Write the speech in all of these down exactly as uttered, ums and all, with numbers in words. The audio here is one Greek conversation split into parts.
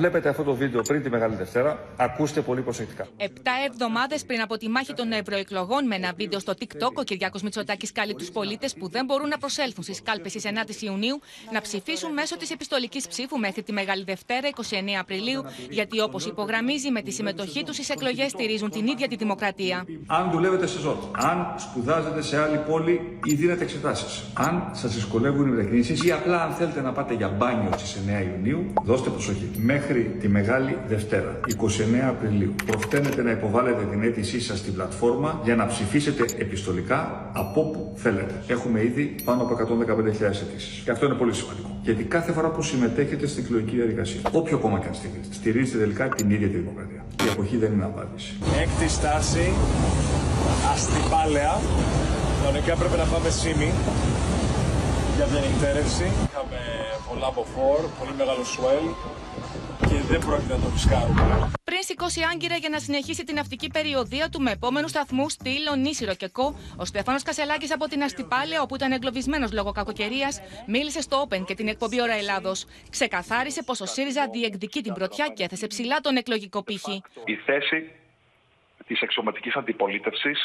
βλέπετε αυτό το βίντεο πριν τη Μεγάλη Δευτέρα, ακούστε πολύ προσεκτικά. Επτά εβδομάδες πριν από τη μάχη των ευρωεκλογών, με ένα βίντεο στο TikTok, ο Κυριάκος Μητσοτάκης καλεί τους πολίτες που δεν μπορούν να προσέλθουν στις κάλπες της ενάτης Ιουνίου να ψηφίσουν μέσω της επιστολικής ψήφου μέχρι τη Μεγάλη Δευτέρα, είκοσι εννέα Απριλίου, γιατί όπως υπογραμμίζει, με τη συμμετοχή τους στις εκλογές στηρίζουν την ίδια τη δημοκρατία. Αν δουλεύετε σε ζώτα, αν σπουδάζετε σε άλλη πόλη ή δίνετε εξετάσεις, αν σας δυσκολεύουν οι μετακινήσεις ή απλά αν θέλετε να πάτε για μπάνιο στις εννέα Ιουνίου, δώστε προσοχή. Μέχρι τη Μεγάλη Δευτέρα, είκοσι εννέα Απριλίου, προφταίνετε να υποβάλλετε την αίτησή σας στην πλατφόρμα για να ψηφίσετε επιστολικά από όπου θέλετε. Έχουμε ήδη πάνω από εκατόν δεκαπέντε χιλιάδες αιτήσεις. Και αυτό είναι πολύ σημαντικό. Γιατί κάθε φορά που συμμετέχετε στην εκλογική διαδικασία, όποιο κόμμα και αν στηρίζετε, στηρίζετε τελικά την ίδια τη δημοκρατία. Η αποχή δεν είναι απάντηση. Έκτη στάση, Αστυπάλαια. Κανονικά πρέπει να πάμε Σίμι για διανυκτέρευση. Είχαμε πολλά μποφόρ, πολύ μεγάλο σουέλ και δεν πρόκειται να το ρισκάρουμε. Πριν σηκώσει άγκυρα για να συνεχίσει την ναυτική περιοδεία του με επόμενους σταθμούς στυλ, Ονίσυρο και Κο, ο Στέφανος Κασελάκης από την Αστυπάλαια, όπου ήταν εγκλωβισμένος λόγω κακοκαιρίας, μίλησε στο Open και την εκπομπή Ώρα Ελλάδος. Ξεκαθάρισε πως ο ΣΥΡΙΖΑ διεκδικεί την πρωτιά και έθεσε ψηλά τον εκλογικό πύχη. Η θέση της εξωματικής αντιπολίτευσης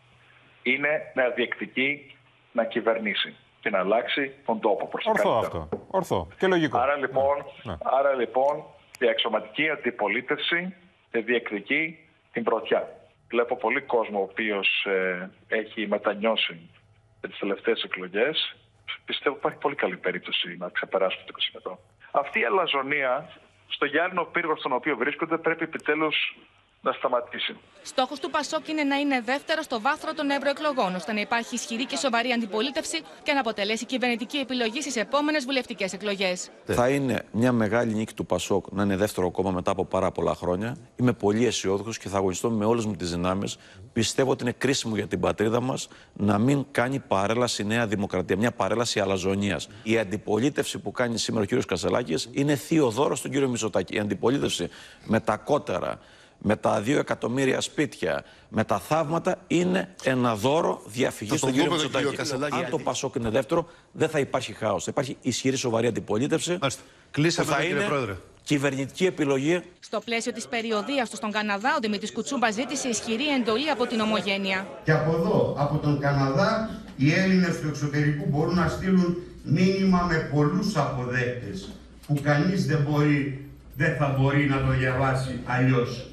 είναι να διεκδικεί να κυβερνήσει και να αλλάξει τον τόπο προς τα Ορθό καλύτερα. αυτό. Ορθό. Και λογικό. Άρα λοιπόν, ναι, ναι. άρα λοιπόν η εξωματική αντιπολίτευση διεκδικεί την πρωτιά. Βλέπω πολύ κόσμο ο οποίος ε, έχει μετανιώσει για τις τελευταίες εκλογές. Πιστεύω υπάρχει πολύ καλή περίπτωση να ξεπεράσουν το είκοσι τοις εκατό. Αυτή η αλαζονία στο γυάλινο πύργο στον οποίο βρίσκονται πρέπει επιτέλους να σταματήσει. Στόχος του Πασόκ είναι να είναι δεύτερο στο βάθρο των ευρωεκλογών, ώστε να υπάρχει ισχυρή και σοβαρή αντιπολίτευση και να αποτελέσει κυβερνητική επιλογή στις επόμενες βουλευτικές εκλογές. Θα είναι μια μεγάλη νίκη του Πασόκ να είναι δεύτερο κόμμα μετά από πάρα πολλά χρόνια. Είμαι πολύ αισιόδοξος και θα αγωνιστώ με όλες μου τις δυνάμεις. Πιστεύω ότι είναι κρίσιμο για την πατρίδα μας να μην κάνει παρέλαση η Νέα Δημοκρατία, μια παρέλαση αλαζονίας. Η αντιπολίτευση που κάνει σήμερα ο κ. Κασελάκης είναι θείο δώρο στον κ. Μητσοτάκη. Η αντιπολίτευση με τα κότερα, με τα δύο εκατομμύρια σπίτια, με τα θαύματα, είναι ένα δώρο διαφυγής στον κύριο Μητσοτάκη. Αν το Πασόκ είναι δεύτερο, δεν θα υπάρχει χάος. Θα υπάρχει ισχυρή σοβαρή αντιπολίτευση. Κλείσαμε, που θα κύριε είναι Πρόεδρε. Κυβερνητική επιλογή. Στο πλαίσιο της περιοδείας του στον Καναδά, ο Δημήτρης Κουτσούμπα ζήτησε ισχυρή εντολή από την Ομογένεια. Και από εδώ, από τον Καναδά, οι Έλληνες του εξωτερικού μπορούν να στείλουν μήνυμα με πολλούς αποδέκτες, που κανείς δεν μπορεί, δεν θα μπορεί να το διαβάσει αλλιώς.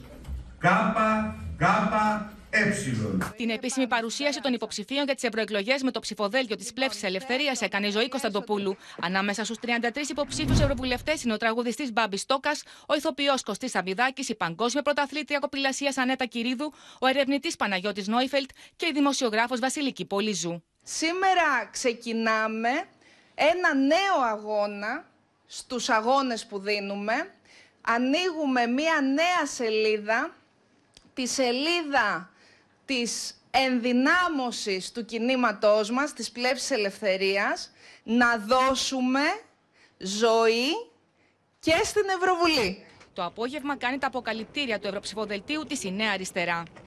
Κάπα, κάπα, έψιλον. Την επίσημη παρουσίαση των υποψηφίων για τις ευρωεκλογές με το ψηφοδέλτιο της Πλεύσης Ελευθερίας έκανε η Ζωή Κωνσταντοπούλου. Ανάμεσα στους τριάντα τρεις υποψήφιους ευρωβουλευτές είναι ο τραγουδιστής Μπάμπης Τόκας, ο ηθοποιός Κωστής Σαββιδάκης, η παγκόσμια πρωταθλήτρια κοπηλασίας Ανέτα Κυρίδου, ο ερευνητής Παναγιώτης Νόιφελτ και η δημοσιογράφος Βασιλική Πολυζού. Σήμερα ξεκινάμε ένα νέο αγώνα στους αγώνες που δίνουμε. Ανοίγουμε μία νέα σελίδα, τη σελίδα της ενδυνάμωσης του κινήματός μας, της Πλεύσης Ελευθερίας, να δώσουμε ζωή και στην Ευρωβουλή. Το απόγευμα κάνει τα αποκαλυπτήρια του Ευρωψηφοδελτίου της η Νέα Αριστερά.